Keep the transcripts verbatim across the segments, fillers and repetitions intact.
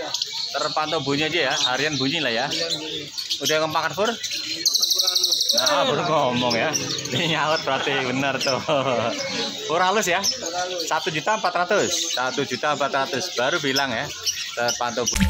Terpantau bunyi aja ya, harian bunyi lah ya. Udah kempakan Pur? Nah, baru ngomong ya. Ini nyaut berarti benar tuh. Pur halus ya? Satu juta empat ratus. Satu juta empat ratus. Baru bilang ya. Terpantau bunyi.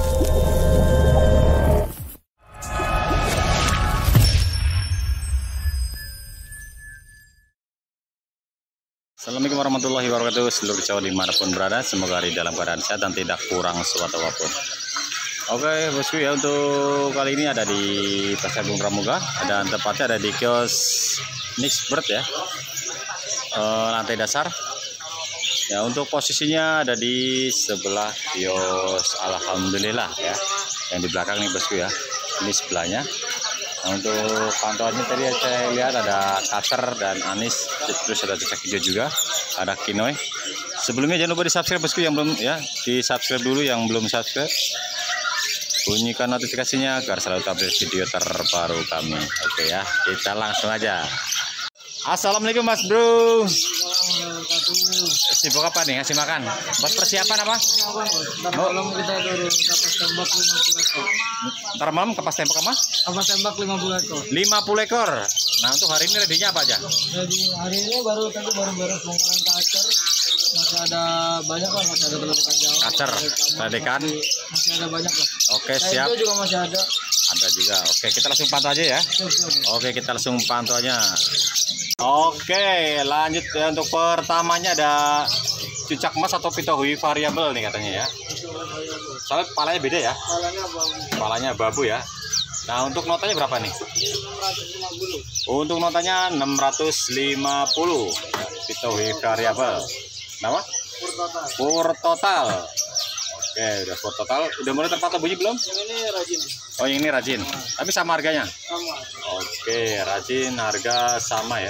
Assalamualaikum warahmatullahi wabarakatuh. Seluruh Jawa dimanapun berada, semoga hari dalam keadaan sehat dan tidak kurang suatu apapun. Oke bosku ya, untuk kali ini ada di Pasar Bung Pramuka, dan tepatnya ada di kios Nixbird ya, e, lantai dasar. Ya, untuk posisinya ada di sebelah kios Alhamdulillah ya, yang di belakang nih bosku ya, ini sebelahnya. Nah, untuk pantauannya tadi saya lihat ada Kacer dan Anis, terus ada cicak hijau juga, ada Kinoy. Sebelumnya jangan lupa di subscribe bosku yang belum ya, di subscribe dulu yang belum subscribe. Bunyikan notifikasinya agar selalu update video terbaru kami. Oke ya, kita langsung aja. Assalamualaikum Mas Bro. Sibuk apa nih, ngasih makan? Buat persiapan apa? Ntar malam kita turun kapas tembak lima puluh ekor. Ntar malam kapas tembak apa? Kapas tembak lima puluh ekor. lima puluh ekor. Nah, untuk hari ini ready-nya apa aja? Jadi hari ini baru tadi baru beres bongkaran kacer. Masih ada banyak lah, masih ada telur ikan jawa. Kacer, ledekan. Masih ada banyak lah. Oke, Nah, siap. itu juga masih ada. Ada juga. Oke, kita langsung pantau aja ya. Siap, siap. Oke, kita langsung pantau aja. Oke, lanjut ya. Untuk pertamanya ada cucak emas atau pitohui variabel nih katanya ya. Soalnya palanya beda ya. Palanya babu. Palanya babu ya. Nah, untuk notanya berapa nih? enam ratus lima puluh. Untuk notanya enam ratus lima puluh. Ya, pitohui variabel. Nama? Pur total. Pur total. Oke, udah pur total. Udah mulai terpantau bunyi belum? Yang ini rajin. Oh, yang ini rajin. Tapi sama harganya? Sama. Oke, rajin, harga sama ya.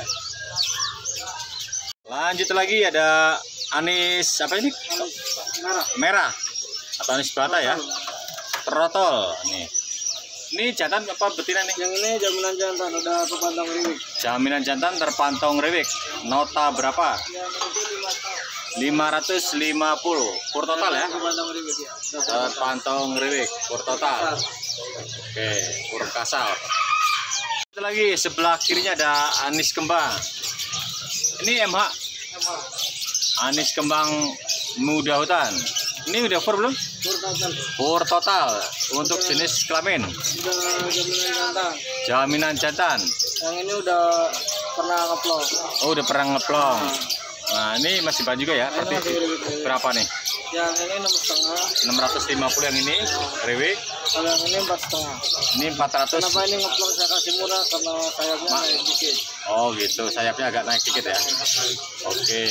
Lanjut lagi ada Anis apa ini? Merah. Merah atau Anis Bata ya. Trotol nih. Ini jantan apa betina nih? Yang ini jaminan jantan udah kepantang riwik. Jaminan jantan terpantau riwik. Nota berapa? Yang itu lima tahun. lima ratus lima puluh. Pur total ya? Kepantang riwik ya. Terpantau riwik. Pur total. Oke, pur kasar. Itu lagi sebelah kirinya ada Anis Kembang. Ini M H. Anis Kembang muda hutan. Ini udah pur belum? Pur total. Pur total. Untuk jenis kelamin. Udah jaminan jantan. Jaminan jantan. Yang ini udah pernah ngeplong. Oh, udah pernah ngeplong. Nah, ini masih banyak juga ya. Ini Berarti masih riwik-riwik. berapa nih? Yang ini enam setengah. enam ratus lima puluh yang ini riwik. Kalau yang ini empat setengah. Ini empat ratus. Kenapa ini ngeplong saya kasih murah? Karena sayapnya Ma- naik dikit. Oh, gitu. Sayapnya agak naik dikit ya. Oke.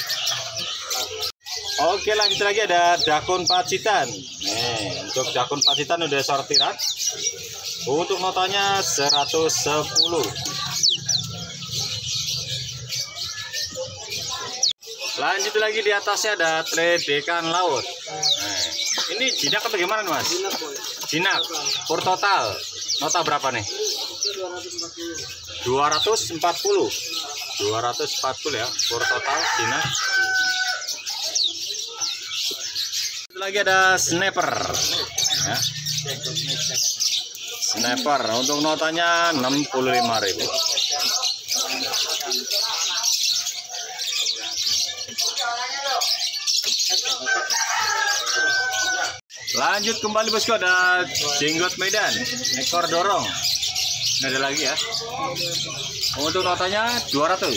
Oke, lanjut lagi ada dakun pacitan. Nih, untuk dakun pacitan udah sortiran. Untuk notanya seratus sepuluh. Lanjut lagi di atasnya ada tredekan laut. Nah, ini jinak atau gimana nih, Mas? Jinak boy. Jinak. Pur total. Nota berapa nih? Itu dua ratus empat puluh. dua ratus empat puluh ya. Pur total jinak. Lagi ada sniper ya. Sniper untuk notanya enam puluh lima ribu. Lanjut kembali bosku, ada jenggot Medan ekor dorong. Ini ada lagi ya. Untuk notanya dua ratus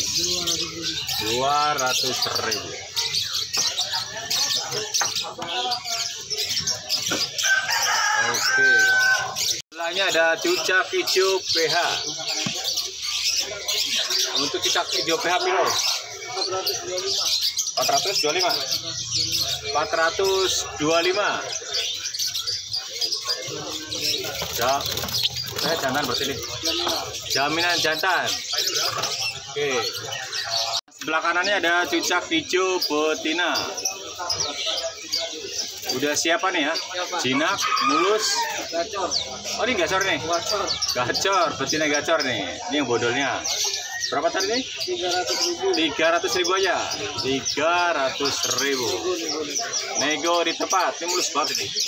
ribu. Oke. Sebelahnya ada cucak hijau P H. Untuk cucak hijau P H piro? empat ratus dua puluh lima. empat ratus dua puluh lima. Ya. Saya jantan berarti nih. Jaminan jantan. Oke. Sebelah kanannya ada cucak hijau betina. Udah siapa nih ya? Jinak, mulus. Gacor. Oh, ini gacor nih. Gacor. Gacor, betina gacor nih. Ini yang bodolnya. Berapa tadi nih? tiga ratus ribu. tiga ratus ribu aja. tiga ratus ribu. Nego di tempat. Ini mulus banget ini.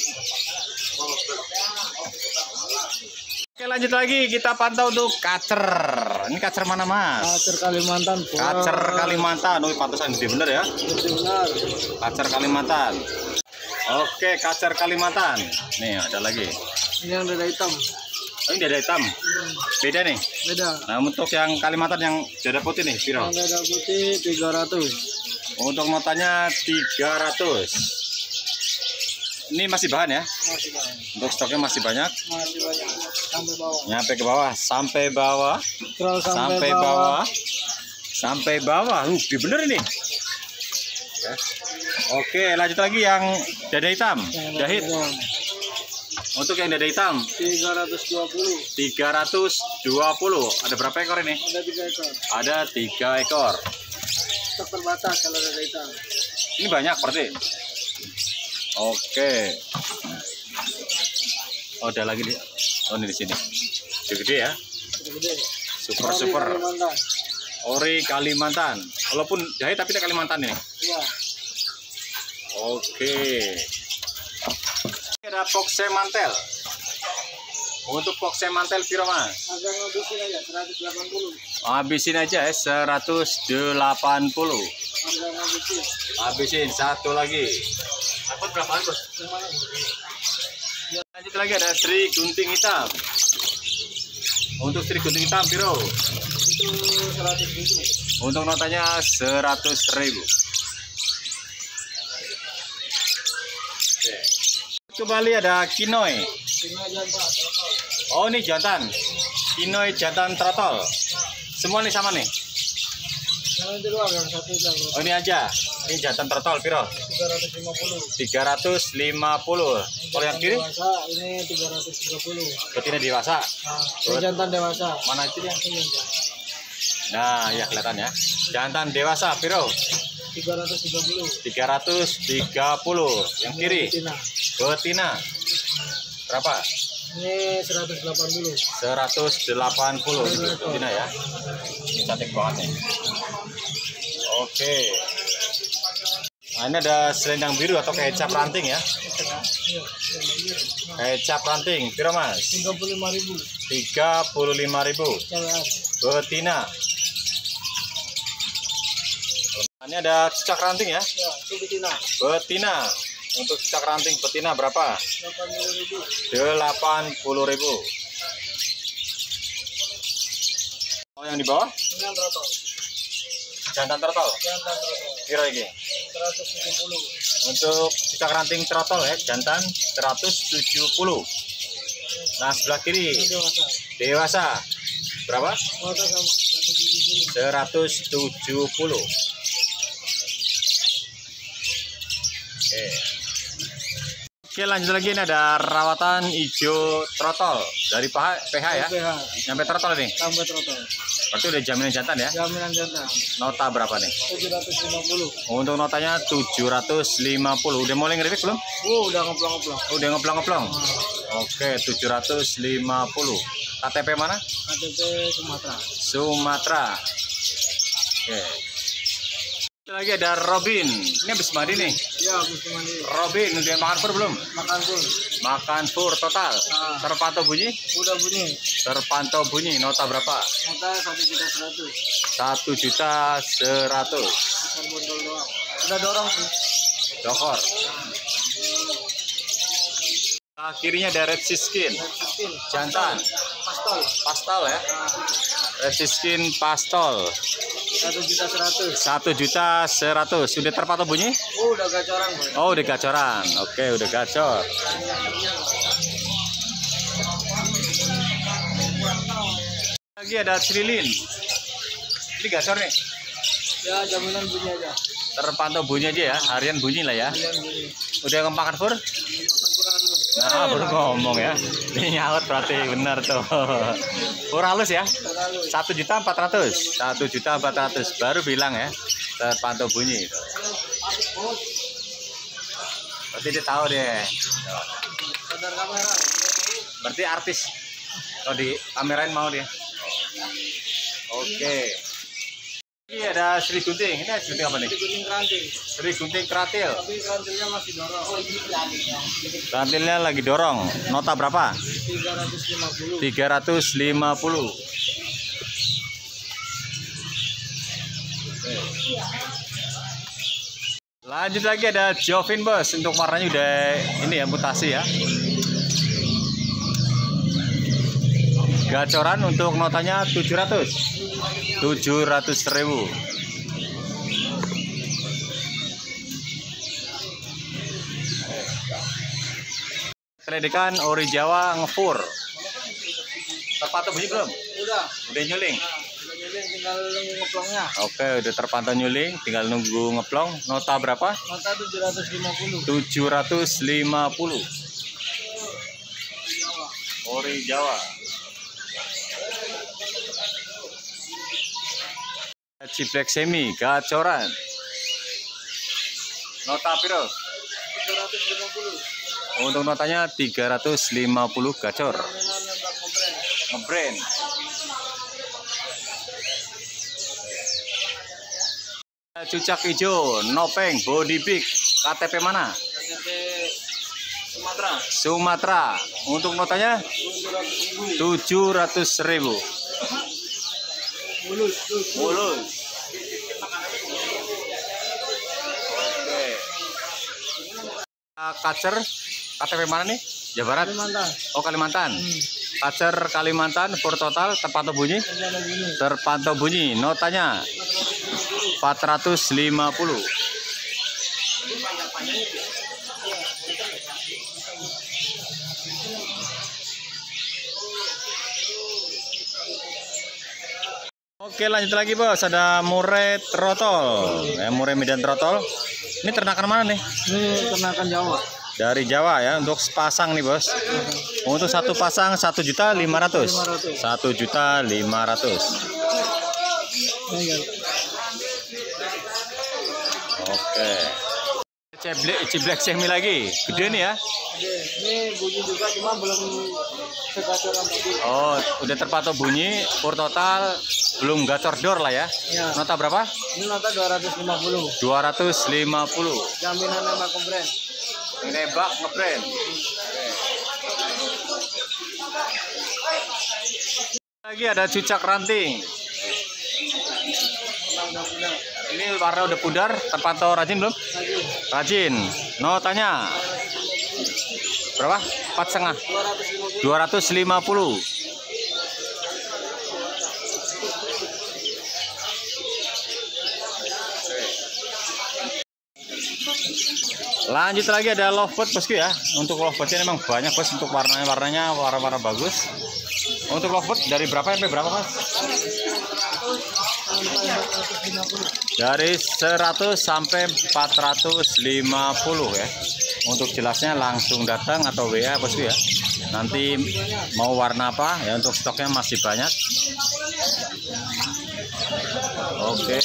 Oke, lanjut lagi. Kita pantau untuk kacer. Ini kacer mana, Mas? Kacer Kalimantan. Kacer Kalimantan. Oh, pantesan gede bener ya. Gede benar. Kacer Kalimantan. Oke, kacer Kalimantan. Nih, ada lagi. Ini yang dada hitam. Oh, ini dada hitam. Beda nih. Beda. Nah, untuk yang Kalimantan yang dada putih nih, piro? Yang dada putih tiga ratus. Untuk notanya tiga ratus. Ini masih bahan ya? Masih banyak. Untuk stoknya masih banyak. Masih banyak. Sampai bawah. Nyampe ke bawah, sampai bawah. Scroll sampai, Sampai bawah. bawah. Sampai bawah. Uh, gede bener ini. Ya. Oke, lanjut lagi yang dada hitam. Yang dada Jahit. hitam. Untuk yang dada hitam tiga ratus dua puluh. tiga ratus dua puluh. Ada berapa ekor ini? Ada tiga ekor. Ada tiga ekor. Stok terbatas kalau dada hitam. Ini banyak berarti. Oke. Oh, ada lagi nih. Oh, ini di sini. Gede ya. Gede gede. Super Ori super. Kalimantan. Ori Kalimantan. Walaupun jahit tapi di Kalimantan ini. Iya. Oke. Ada pokse mantel. Untuk pokse mantel piro, Mas? Harga ngabisin aja seratus delapan puluh. Habisin aja ya seratus delapan puluh. Harga ngabisin. Habisin satu lagi. Dapat berapaan, Bos? Lanjut lagi ada Sri Gunting Hitam. Untuk Sri Gunting Hitam piro? Itu seratus ribu. Untuk notanya seratus ribu. Oke. Kembali ada Kinoy. Lima jantan. Oh, ini jantan. Kinoy jantan trotol. Semua nih sama nih. Yang itu doang, yang satu jam. Oh, ini aja. Ini jantan trotol piro? tiga ratus lima puluh. tiga ratus lima puluh. Kalau yang kiri? Dewasa ini tiga ratus tiga puluh. Betina dewasa. Nah, ini jantan dewasa. Mana itu dia? Ini jantan. Nah, ya kelihatan ya. Jantan dewasa piro? tiga ratus tiga puluh. tiga ratus tiga puluh. Yang kiri? Betina. Betina. Berapa? Ini seratus delapan puluh. seratus delapan puluh betina ya. Ini cantik banget nih. Oke. Nah, ini ada selendang biru atau kecap ranting ya. Iya, Kecap ranting, piro, Mas? tiga puluh lima ribu. tiga puluh lima ribu. Cewekan. Betina. Nah, ini ada cicak ranting ya. Ya, itu betina. Betina. Untuk cicak ranting betina berapa? delapan puluh ribu. delapan puluh ribu. Oh, yang di bawah? Ini yang trotol. Jantan trotol. Jantan trotol. Kira lagi. seratus tujuh puluh. Untuk cicak ranting trotol ya, jantan seratus tujuh puluh. Nah, sebelah kiri Ini dewasa. dewasa. Berapa? Kuota sama seratus tujuh puluh. seratus tujuh puluh. Oke. Oke, lanjut lagi, ini ada rawatan hijau trotol dari P H, P H ya. P H. Nyampe trotol nih. Tambah trotol. Berarti udah jaminan jantan ya. Jaminan jantan. Nota berapa nih? tujuh ratus lima puluh. Untuk notanya tujuh ratus lima puluh. Udah mulai ngeripik belum? Uh, udah ngeplong-ngeplong. Udah ngeplong-ngeplong. Oke, tujuh ratus lima puluh. K T P mana? K T P Sumatera. Sumatera. Oke. Lagi ada Robin. Ini habis mandi nih. Ya, habis mandi. Robin udah makan pur belum? Makan pun. Makan pur total. Nah. Terpantau bunyi? Udah bunyi. Terpantau bunyi. Nota berapa? Nota satu juta seratus. Satu juta seratus. Bukan bondol doang. Udah dorong sih. Dokor. Akhirnya ada red skin. Skin. Jantan. Pastol. Pastel ya. Nah, Red skin pastol. satu juta seratus. Satu juta seratus. Sudah terpantau bunyi? Oh, udah gacoran, Bang. Oh, udah gacoran. Oke, udah gacor. Lagi ada Trilin. Ini gacor nih. Ya, jaminan bunyi aja. Terpantau bunyi aja ya. Harian bunyi lah ya. Jaminan bunyi. Udah ngemakan fur? Nah, baru ngomong ya. Ini nyaut berarti benar tuh. Fur halus ya. Terlalu. Satu juta empat ratus. Satu juta empat ratus. Baru bilang ya. Terpantau bunyi. Berarti dia tahu deh. Sadar kamera. Berarti artis. Kalau di kamerain mau dia. Oke. Ini ada Sri Gunting. Ini Sri Gunting apa nih? Sri Gunting Kerantil. Sri Gunting Kratil. Tapi kerantilnya masih dorong. Oh, ini kerantilnya. Kerantilnya lagi dorong. Nota berapa? tiga ratus lima puluh. tiga ratus lima puluh. Lanjut lagi ada Jovin bos. Untuk warnanya udah ini ya, mutasi ya. Gacoran untuk notanya tujuh ratus. tujuh ratus ribu. Selidikan ori Jawa ngepur. Terpantau bunyi belum? Udah. Udah nyuling. Nah, udah nyuling, tinggal nunggu ngeplongnya. Oke, udah terpantau nyuling, tinggal nunggu ngeplong. Nota berapa? Nota tujuh ratus lima puluh. tujuh ratus lima puluh. Ori Jawa. Ciblek semi gacoran. Nota piro? tiga ratus lima puluh. Untuk notanya tiga ratus lima puluh gacor. Permainannya bak ngobrol. Ngebrand. Cucak hijau, nopeng, body big. K T P mana? K T P Sumatera. Sumatera. Untuk notanya tujuh ratus ribu. tujuh ratus ribu. Mulus, mulus. Mulus. Oke. Kacer, K T P mana nih? Jawa Barat. Kalimantan. Oh Kalimantan. Hmm. Kacer Kalimantan, for total terpantau bunyi. Ternyata gini. Terpantau bunyi. Notanya empat ratus lima puluh. Oke lanjut lagi bos, ada murai trotol, ya, murai medan trotol. Ini ternakan mana nih? Ini ternakan Jawa. Dari Jawa ya, untuk sepasang nih bos. Untuk satu pasang satu juta lima ratus. Satu juta lima ratus. Oke. Ciblek, ciblek semi lagi, gede nih ya. Ini bunyi juga cuma belum segacoran tadi. Oh, udah terpantau bunyi, for total belum gacor dor lah ya. Ya. Nota berapa? Ini nota dua ratus lima puluh. dua ratus lima puluh. Jaminannya bak brand. Nebak ngebrand. Lagi ada cucak ranting. Ini warna udah pudar, terpantau rajin belum? Rajin. Notanya berapa? Empat setengah. Dua ratus lima puluh. Lanjut lagi ada lovebird bosku ya. Untuk lovebird memang banyak bos, untuk warnanya warnanya warna-warna bagus. Untuk lovebird dari berapa sampai berapa mas? Dari seratus sampai empat ratus lima puluh ya. Untuk jelasnya langsung datang atau W A bosku ya. Nanti mau warna apa ya, untuk stoknya masih banyak. Oke.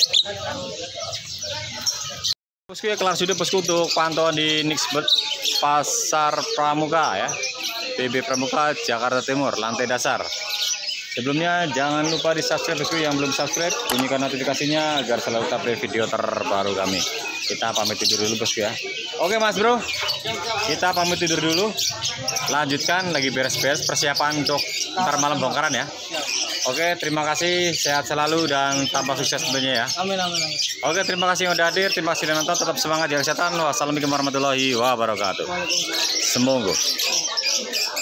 Bosku ya, kelar sudah bosku untuk pantauan di Nixbird Pasar Pramuka ya, P B Pramuka Jakarta Timur, lantai dasar. Sebelumnya jangan lupa di subscribe bosku, yang belum subscribe bunyikan notifikasinya agar selalu update video terbaru kami. Kita pamit tidur dulu bosku ya. Oke mas bro, kita pamit tidur dulu. Lanjutkan lagi beres-beres persiapan untuk ntar malam bongkaran ya. Oke, terima kasih, sehat selalu dan tambah sukses tentunya ya. Amin, amin, amin. Oke, terima kasih yang udah hadir, terima kasih yang nonton, tetap semangat, jaga kesehatan. Wassalamualaikum warahmatullahi wabarakatuh. Semoga.